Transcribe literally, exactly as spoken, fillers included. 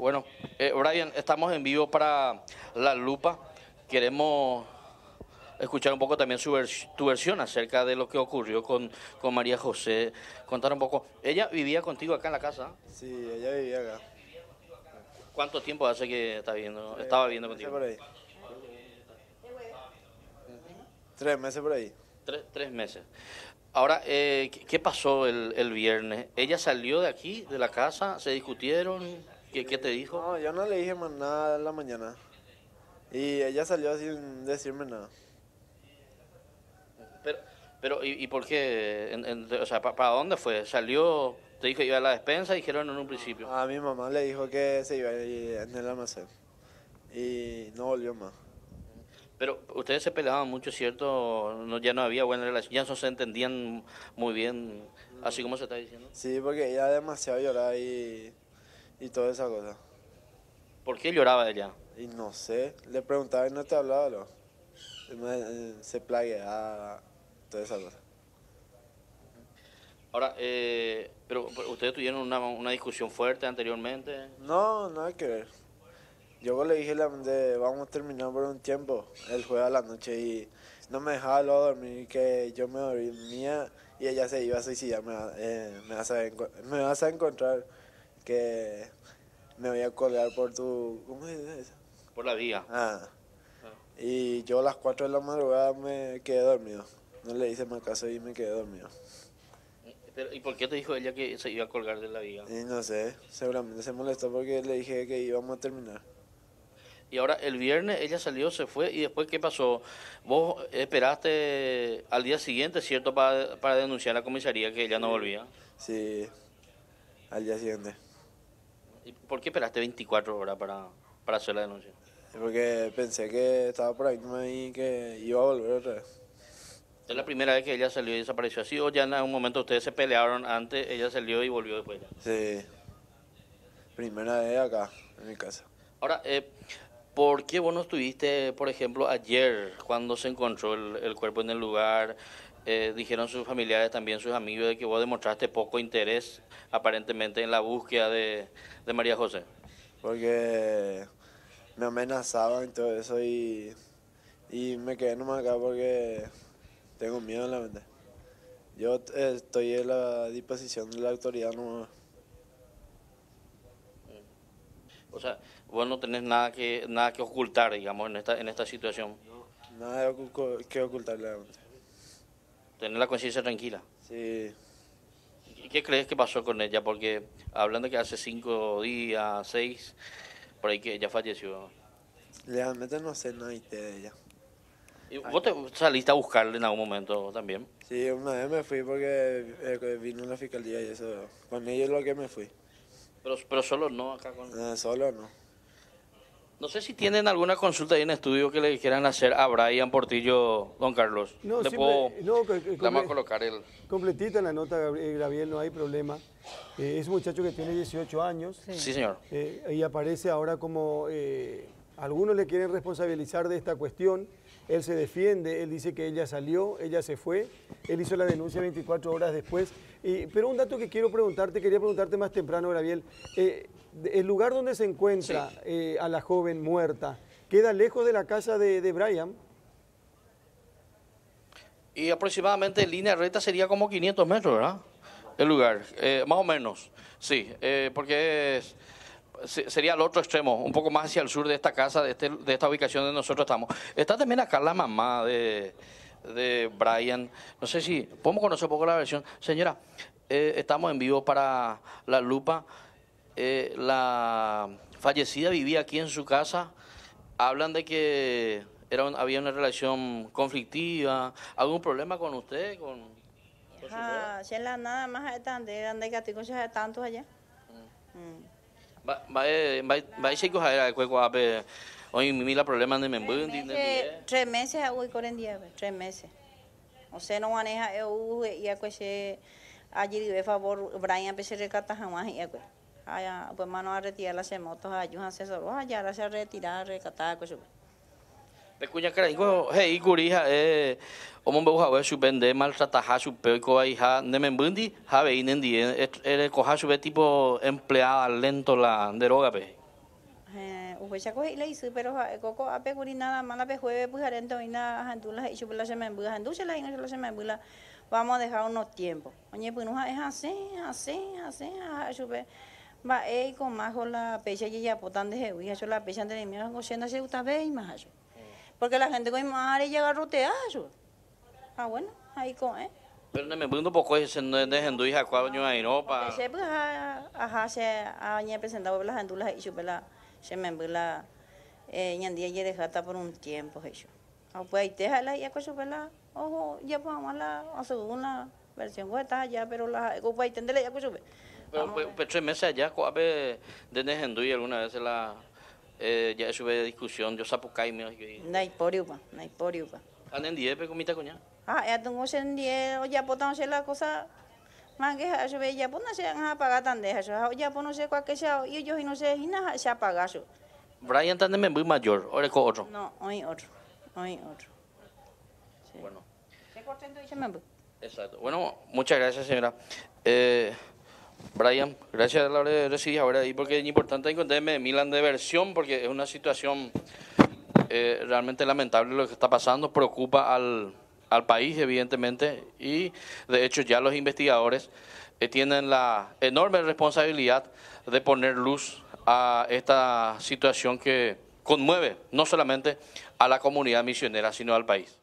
Bueno, eh, Brian, estamos en vivo para La Lupa. Queremos escuchar un poco también su vers- tu versión acerca de lo que ocurrió con, con María José. Contar un poco. Ella vivía contigo acá en la casa. Sí, ella vivía acá. ¿Cuánto tiempo hace que está viendo, Tres estaba viviendo meses contigo? por ahí. Tres meses por ahí. Tres, tres meses. Ahora, eh, ¿qué qué pasó el, el viernes? ¿Ella salió de aquí, de la casa? ¿Se discutieron? ¿Qué, qué te dijo? No, yo no le dije más nada en la mañana. Y ella salió sin decirme nada. Pero, pero ¿y, y por qué? En- en- o sea, ¿pa- ¿para dónde fue? ¿Salió? ¿Te dijo que iba a la despensa? Dijeron en un principio. A mi mamá le dijo que se iba a ir en el almacén. Y no volvió más. Pero ustedes se peleaban mucho, ¿cierto? No, ya no había buena relación, ya no se entendían muy bien, así como se está diciendo. Sí, porque ella demasiado lloraba y, y toda esa cosa. ¿Por qué lloraba ella? Y no sé, le preguntaba y no te hablaba, lo. Me- Se plagueaba, toda esa cosa. Ahora, eh, pero pero ustedes tuvieron una, una discusión fuerte anteriormente. No, nada que ver. Yo le dije la- de, vamos a terminar por un tiempo, el jueves a la noche, y no me dejaba luego dormir, que yo me dormía y ella se iba a suicidar. Me, va- eh, me, vas a, enco- me vas a encontrar que me voy a colgar por tu... ¿Cómo se dice eso? Por la vía. Ah, y yo a las cuatro de la madrugada me quedé dormido. No le hice más caso y me quedé dormido. Pero, ¿y por qué te dijo ella que se iba a colgar de la viga? Y no sé, seguramente se molestó porque le dije que íbamos a terminar. Y ahora el viernes ella salió, se fue y después ¿qué pasó? Vos esperaste al día siguiente, ¿cierto? Para, para denunciar a la comisaría que ella no volvía. Sí, al día siguiente. ¿Y por qué esperaste veinticuatro horas para, para hacer la denuncia? Porque pensé que estaba por ahí y que iba a volver otra vez. ¿Es la primera vez que ella salió y desapareció así o ya en algún momento ustedes se pelearon antes, ella salió y volvió después ya? Sí, primera vez acá, en mi casa. Ahora, eh, ¿por qué vos no estuviste, por ejemplo, ayer cuando se encontró el, el cuerpo en el lugar? Eh, dijeron sus familiares, también sus amigos, de que vos demostraste poco interés aparentemente en la búsqueda de, de María José. Porque me amenazaban y todo eso y, y me quedé nomás acá porque tengo miedo en la mente. Yo eh, estoy a la disposición de la autoridad nomás. O sea, vos no tenés nada que nada que ocultar, digamos, en esta en esta situación. Nada de ocu- que ocultarle a la mente. Tener la conciencia tranquila. Sí, ¿Y qué crees que pasó con ella? Porque hablando que hace cinco días, seis, por ahí que ella falleció. realmente no sé nada de ella. ¿Y vos te saliste a buscarle en algún momento también? Sí, una vez me fui porque eh, vino la fiscalía y eso. Con ellos lo que me fui. Pero, pero solo no acá con... Eh, solo no. No sé si tienen alguna consulta ahí en estudio que le quieran hacer a Brian Portillo, don Carlos. No, le simple- puedo, no, que- que le vamos a comple- colocar el... completita en la nota, Gabriel, Gabriel, no hay problema. Eh, es un muchacho que tiene dieciocho años Sí, señor. eh, y aparece ahora como eh, algunos le quieren responsabilizar de esta cuestión. Él se defiende, él dice que ella salió, ella se fue, él hizo la denuncia veinticuatro horas después. Y, pero un dato que quiero preguntarte, quería preguntarte más temprano, Gabriel, eh, el lugar donde se encuentra Sí. eh, a la joven muerta, ¿queda lejos de la casa de, de Brian? Y aproximadamente en línea recta sería como quinientos metros, ¿verdad? El lugar, eh, más o menos, sí, eh, porque es- se- sería al otro extremo, un poco más hacia el sur de esta casa, de, este- de esta ubicación donde nosotros estamos. Está también acá la mamá de, de Brian, no sé si podemos conocer un poco la versión. Señora, eh, estamos en vivo para La Lupa. Eh, la fallecida vivía aquí en su casa. Hablan de que era un- había una relación conflictiva. ¿Algún problema con usted? Con, con su nuera? Ah, la nada más están de ande que tico ya tanto allá. Mm. Va va eh, va va ese cosa era cueco ape hoy mi la problema de membundi Tres meses, tres meses a hoy corren día, tres meses. O sea, no maneja eu y a que allí de favor Brian pese recata jamás y a que allá pues mano a retirar las motos ayudan asesoros allá se retirar recatar cosa. Pecuña cara iko hey gurija eh omon beu hawe su vende maltrata ha su pe ko ai ha de membundi ha ve inendi eh coja su tipo empleada lento la droga pe. Eh, upecha coge y le hizo, pero coco ape curi nada más la pe jueves pues harento y nada jandula y chupela se me embula janducha la y no se me embula. Vamos a dejar unos tiempos. Oye, pues no es así, así, así, a chupe. Va eh con más con la pecha y ya potan de jehu, y eso la pecha de mi amigo siendo se gusta ver y más. Porque la gente con más y llega rotea eso. Ah, bueno, ahí con eh. Pero no me pregunto un poco ese no es de Hendú y Jacuado año ahí, ¿no? Pa... Se pues ajá se a ñe presentado las jandulas y chupela se me embula eh ñandía y dejata por un tiempo eso. Ah, pues ahí te jala y a chupela. Ojo, ya pues vamos a la a segunda versión guata ya, pero la copa y tendele ya chupe. Pero pues tres meses allá, coape de Hendú y alguna vez la eh ya sube discusión, yo sapucai me Nai poriupa, nai poriupa. Anden die pe comita coña. Ah, ya tengo sen die, o ya potamos la cosa más que eso ve ya pues no se han apagado tan de eso. Ya pues no sé cuál que sea y ellos y no sé y nada se apaga eso. Brian también es muy mayor, ahora con otro. No, hoy otro. Hoy otro. Sí. Bueno. Se cortando y se me voy. Exacto. Bueno, muchas gracias, señora. Eh, Brian, gracias a la hora de recibir ahora ahí porque es importante encontrarme Milan de versión porque es una situación eh, realmente lamentable lo que está pasando, preocupa al, al país evidentemente y de hecho ya los investigadores eh, tienen la enorme responsabilidad de poner luz a esta situación que conmueve no solamente a la comunidad misionera sino al país.